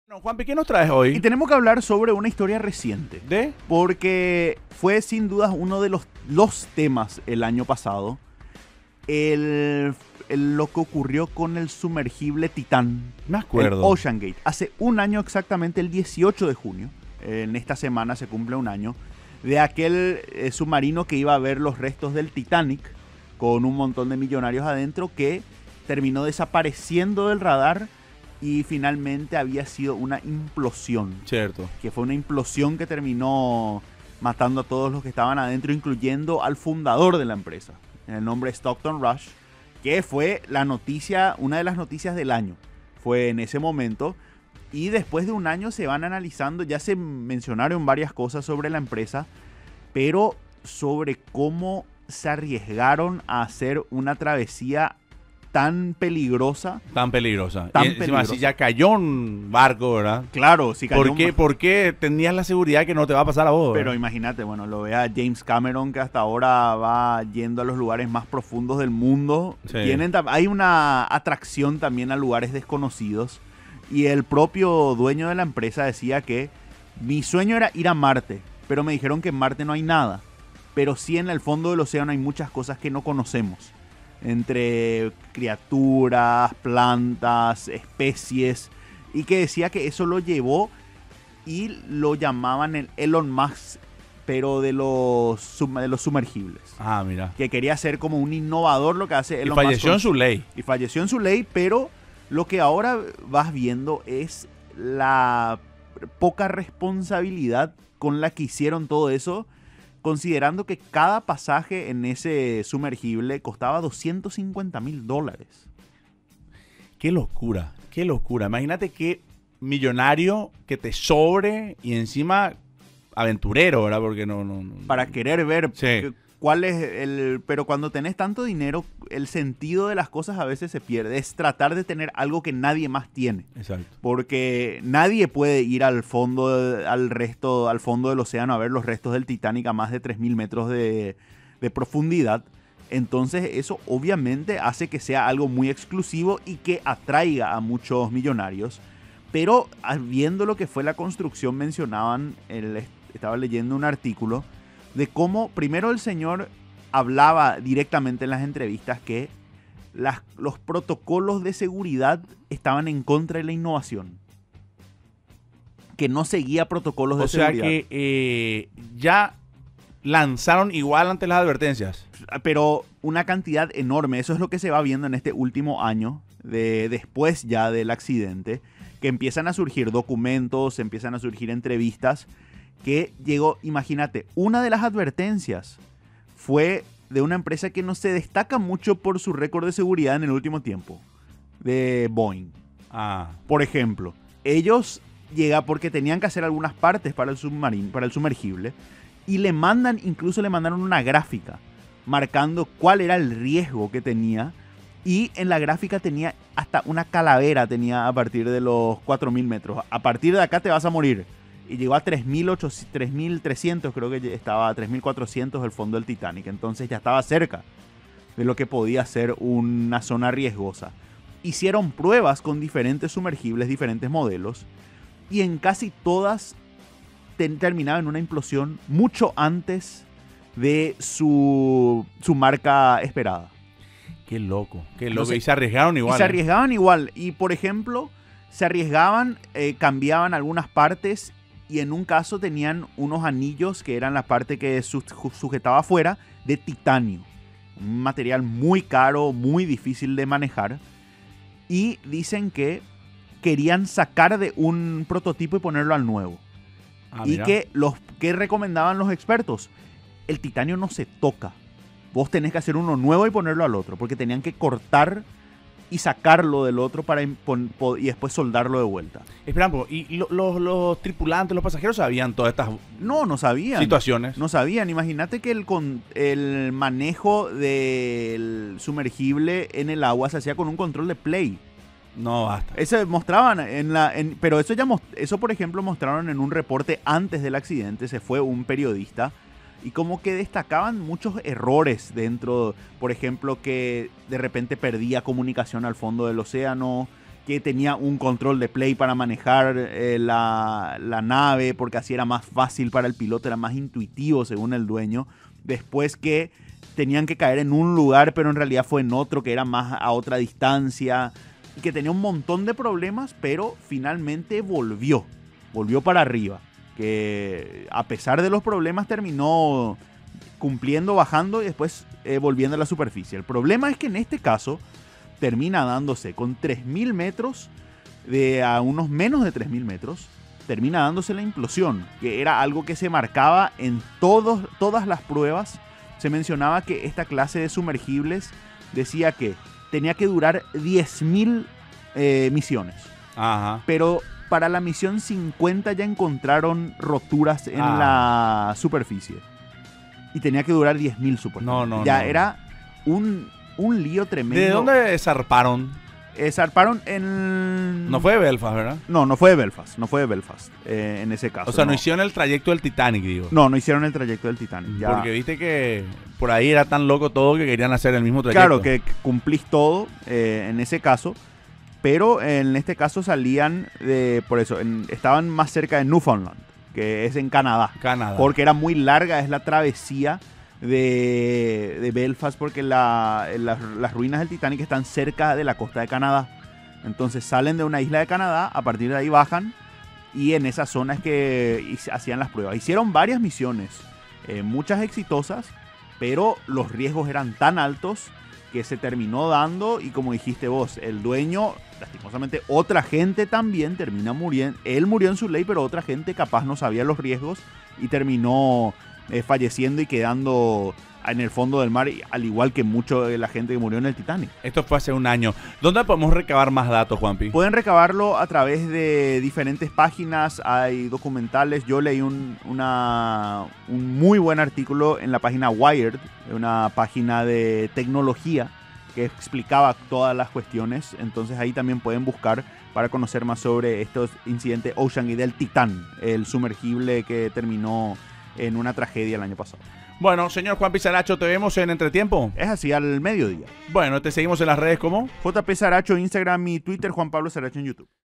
Bueno, Juanpi, ¿qué nos traes hoy? Y tenemos que hablar sobre una historia reciente. ¿De? Porque fue sin dudas uno de los temas el año pasado. Lo que ocurrió con el sumergible Titán. Me acuerdo. El Ocean Gate. Hace un año exactamente, el 18 de junio. En esta semana se cumple un año. De aquel submarino que iba a ver los restos del Titanic. Con un montón de millonarios adentro. Que terminó desapareciendo del radar. Y finalmente había sido una implosión. Cierto. Que fue una implosión que terminó matando a todos los que estaban adentro, incluyendo al fundador de la empresa, en el nombre Stockton Rush, que fue la noticia, una de las noticias del año. Fue en ese momento. Y después de un año se van analizando, ya se mencionaron varias cosas sobre la empresa, pero sobre cómo se arriesgaron a hacer una travesía tan peligrosa. Tan peligrosa. Tan Y encima, peligrosa. si ya cayó un barco, ¿verdad? Claro, si cayó ¿Por qué tenías la seguridad que no te va a pasar a vos? Pero ¿verdad? imagínate, bueno, lo vea James Cameron, que hasta ahora va yendo a los lugares más profundos del mundo. Sí. Hay una atracción también a lugares desconocidos. Y el propio dueño de la empresa decía que mi sueño era ir a Marte, pero me dijeron que en Marte no hay nada. Pero sí en el fondo del océano hay muchas cosas que no conocemos. Entre criaturas, plantas, especies. Y que decía que eso lo llevó y lo llamaban el Elon Musk, pero de los sumergibles. Ah, mira. Que quería ser como un innovador, lo que hace Y Elon Musk. falleció en su ley. Y falleció en su ley, pero lo que ahora vas viendo es la poca responsabilidad con la que hicieron todo eso, considerando que cada pasaje en ese sumergible costaba $250,000. Qué locura, qué locura. Imagínate qué millonario que te sobre y encima aventurero, ¿verdad? Porque no. Para querer ver Sí. cuál es el... Pero cuando tenés tanto dinero, el sentido de las cosas a veces se pierde. Es tratar de tener algo que nadie más tiene. Exacto. Porque nadie puede ir al fondo, al fondo del océano a ver los restos del Titanic a más de 3.000 metros de profundidad. Entonces eso obviamente hace que sea algo muy exclusivo y que atraiga a muchos millonarios. Pero viendo lo que fue la construcción, mencionaban, estaba leyendo un artículo de cómo primero el señor hablaba directamente en las entrevistas que los protocolos de seguridad estaban en contra de la innovación. Que no seguía protocolos de seguridad. O sea que ya lanzaron igual ante las advertencias. Pero una cantidad enorme. Eso es lo que se va viendo en este último año, después ya del accidente, que empiezan a surgir documentos, empiezan a surgir entrevistas, que llegó, imagínate, una de las advertencias fue de una empresa que no se destaca mucho por su récord de seguridad en el último tiempo, de Boeing. Ah, Por ejemplo, ellos llegan porque tenían que hacer algunas partes para el submarino, para el sumergible, y incluso le mandaron una gráfica marcando cuál era el riesgo que tenía, y en la gráfica tenía hasta una calavera, tenía a partir de los 4.000 metros. A partir de acá te vas a morir. Y llegó a 3.300, creo que estaba a 3.400 el fondo del Titanic. Entonces ya estaba cerca de lo que podía ser una zona riesgosa. Hicieron pruebas con diferentes sumergibles, diferentes modelos, y en casi todas terminaban en una implosión mucho antes de su marca esperada. qué loco, qué loco. Entonces, Y se arriesgaron igual. Y se arriesgaban igual. Y por ejemplo, se arriesgaban, cambiaban algunas partes, y en un caso tenían unos anillos que eran la parte que sujetaba afuera, de titanio. Un material muy caro, muy difícil de manejar. Y dicen que querían sacar de un prototipo y ponerlo al nuevo. Ah, Y mira. que recomendaban los expertos. El titanio no se toca. Vos tenés que hacer uno nuevo y ponerlo al otro. Porque tenían que cortar y sacarlo del otro y después soldarlo de vuelta. Espera un poco, ¿y los tripulantes, los pasajeros sabían todas estas No sabían. situaciones? No sabían. Imagínate que el manejo del sumergible en el agua se hacía con un control de play. No, basta. Ese mostraban pero eso por ejemplo mostraron en un reporte antes del accidente. Se fue un periodista y como que destacaban muchos errores dentro, por ejemplo, que de repente perdía comunicación al fondo del océano, que tenía un control de play para manejar la nave, porque así era más fácil para el piloto, era más intuitivo según el dueño. Después que tenían que caer en un lugar, pero en realidad fue en otro, que era más a otra distancia, y que tenía un montón de problemas, pero finalmente volvió para arriba. Que a pesar de los problemas terminó cumpliendo, bajando y después volviendo a la superficie. El problema es que en este caso termina dándose con 3.000 metros, a unos menos de 3.000 metros, termina dándose la implosión, que era algo que se marcaba en todas las pruebas. Se mencionaba que esta clase de sumergibles decía que tenía que durar 10.000 misiones. Ajá. Pero para la misión 50 ya encontraron roturas en la superficie. Y tenía que durar 10.000 supuestamente. No. Era un lío tremendo. ¿De dónde zarparon? Zarparon en... No fue de Belfast, ¿verdad? No fue de Belfast. No fue de Belfast en ese caso. O sea, no hicieron el trayecto del Titanic, digo. No hicieron el trayecto del Titanic. Ya. Porque viste que por ahí era tan loco todo que querían hacer el mismo trayecto. Claro, que cumplís todo en ese caso. Pero en este caso salían por eso, estaban más cerca de Newfoundland, que es en Canadá. Porque era muy larga, es la travesía de Belfast, porque las ruinas del Titanic están cerca de la costa de Canadá. Entonces salen de una isla de Canadá, a partir de ahí bajan, y en esa zona es que hacían las pruebas. Hicieron varias misiones, muchas exitosas, pero los riesgos eran tan altos que se terminó dando, y como dijiste vos, el dueño, lastimosamente, otra gente también termina muriendo. Él murió en su ley, pero otra gente capaz no sabía los riesgos y terminó falleciendo y quedando en el fondo del mar, al igual que mucho de la gente que murió en el Titanic. Esto fue hace un año. ¿Dónde podemos recabar más datos, Juanpi? Pueden recabarlo a través de diferentes páginas, hay documentales. Yo leí un muy buen artículo en la página Wired, una página de tecnología que explicaba todas las cuestiones. Entonces ahí también pueden buscar para conocer más sobre estos incidentes Ocean y del Titán, el sumergible que terminó en una tragedia el año pasado. Bueno, señor Juanpi Saracho, ¿te vemos en Entretiempo? Es así, al mediodía. Bueno, te seguimos en las redes como JP Saracho, Instagram y Twitter, Juan Pablo Saracho en YouTube.